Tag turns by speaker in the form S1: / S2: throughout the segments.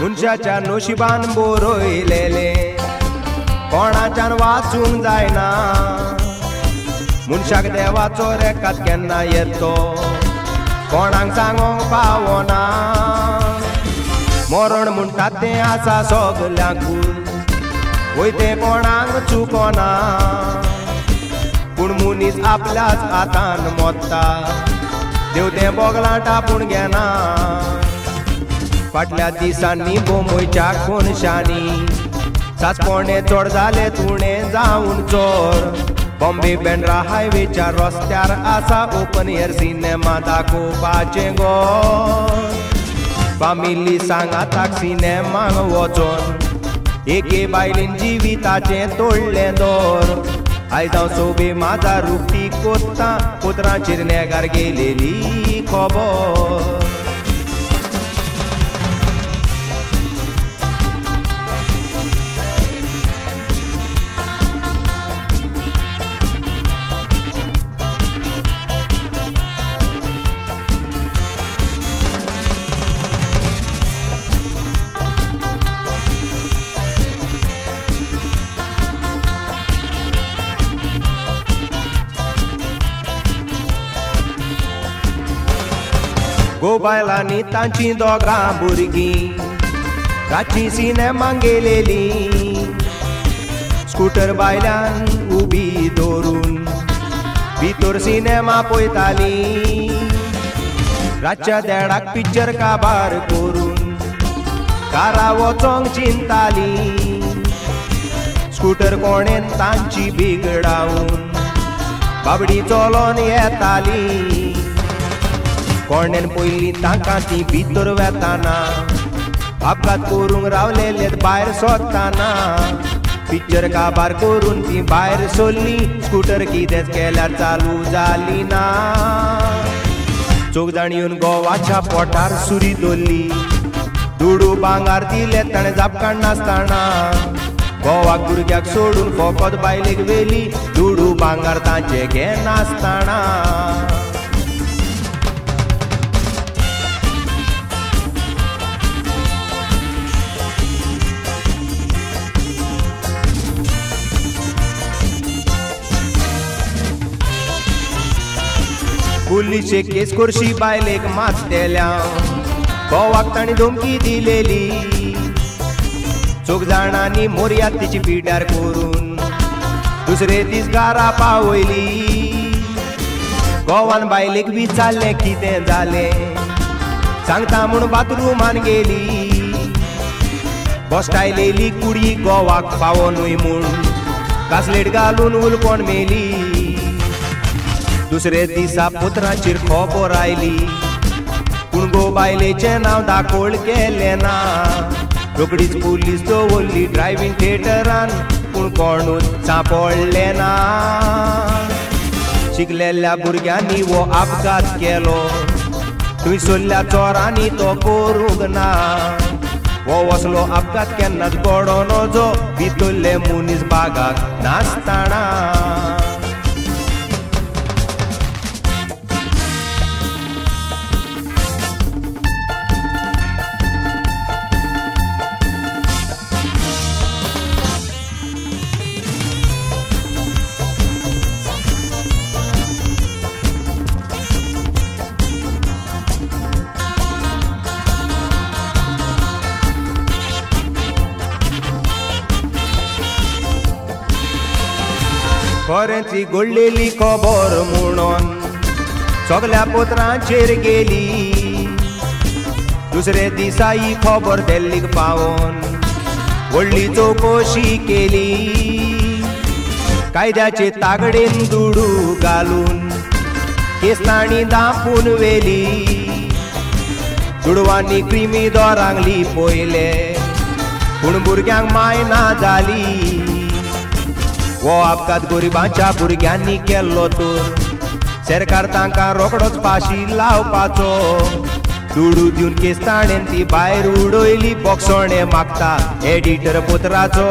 S1: मनशाच्या नशिबान बरयलेले कोणाच्यान वाचूंक जायना मनशाक देवाचो रेखात केन्ना येतो कोणाक सांगोंक पावना मरण म्हणटात तें आसा सगल्यांकूच वयते कोणाक चुकोना पूण मनीस आपल्याच हातान मोत्ता देव तें बोगलां टापून घेना फाटल्या दिसांनी बोंबयच्या कोनशांनी सासपणे चोड जाले तुणें जावन चोर बॉम्बे बँड्रा हायवेच्या रस्त्यार आसा ओपन एअर सिनेमा दाखोवपाचें गोर फामिली सांगाताक सिनेमाक वचोन एके बायलेन जिविताचें तोडलें दोर आयज हांव सोबे म्हाजा रुपटी कोत्ता कोतरांचेर नेगार गेलेली खबर गोबायलांनी तांची दोगां भुरगीं रातची सिनेमाक गेलेलीं स्कूटर बायल्यान उबी दवरून भितर सिनेमा पळयतालीं रातच्या देडाक पिक्चर काबार करून कारा वचोंक चिंतालीं स्कूटर कोणेन तांची बिगडावन बाबडी चलोन येतालीं कोणेन पयलीं तांकां ती भितर वेताना अपघात करूंक रावलेले भायर सोदताना पिक्चर काबार करून ती भायर सरली स्कूटर कितेंच केल्यार चालू जाली ना चोग जाण येवन गोवाच्या पोटार सुरी दवरली दुडू भांगार दिले ताणें जापकान नासतना गोवाक भुरग्याक सोडून फकत बायलेक वेली दुडू भांगार तांचे घे नासतना पुलिशे केस करशी बायलेक मात देल्या गोवाक ताणी धमकी दिलेली चोग जाणांनी मोरया तिची पिड्यार करून दुसरे दीस घरा पावयली गोवान बायलेक विचारलें कितें जालें सांगता म्हूण बाथरुमान गेली बसटायलेली कुडी गोवाक पावोनूय म्हूण कासलेट घालून उलकोन मेली दुसरे दिसा पुत्राचेर खबर आयली पूण गो बायलेचें नांव दाखोळ केलें ना रोकडीच पुलीस दवरली ड्रायव्हिंग थिएटरान पूण कोणूच सांपडलें ना शिकलेल्या भुरग्यांनी वो अपघात केलो थंयसरल्या चोरांनी तो करूंक ना वो वसलो अपघात केन्नाच घडो नजो भितरले मनीस बागाक नासतना खरेंची घडलेली खबर म्हणून सगल्या पत्रांचेर गेली दुसरे दिसा ही खबर दिल्लीक पावोन व्हडली चवकशी केली कायद्याचे तागडेन दुडू घालून केस ताणी दापून वेली दुडवांनी क्रिमी दोरांक लिपयले पूण भुरग्यांक माय ना जाली वो अपघात गरिबांच्या भुरग्यांनी केल्लो तर सरकार तांकां रोखडोच फाशी लावपाचो दुडू दिवन केस ताणेन ती भायर उडयली बोगसोणे मागता एडिटर पुत्राचो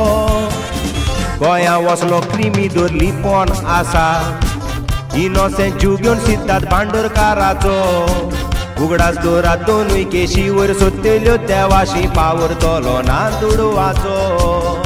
S1: गोंया वसलो क्रिमी धरली पण आसा इनोसेंट जीव घेवन सिद्धार्थ बांदोडकाराचो उगडास दोरात दोनूय केशी वयर सोदतेल्यो त्या वाशी पावरतलो नांदुडवाचो.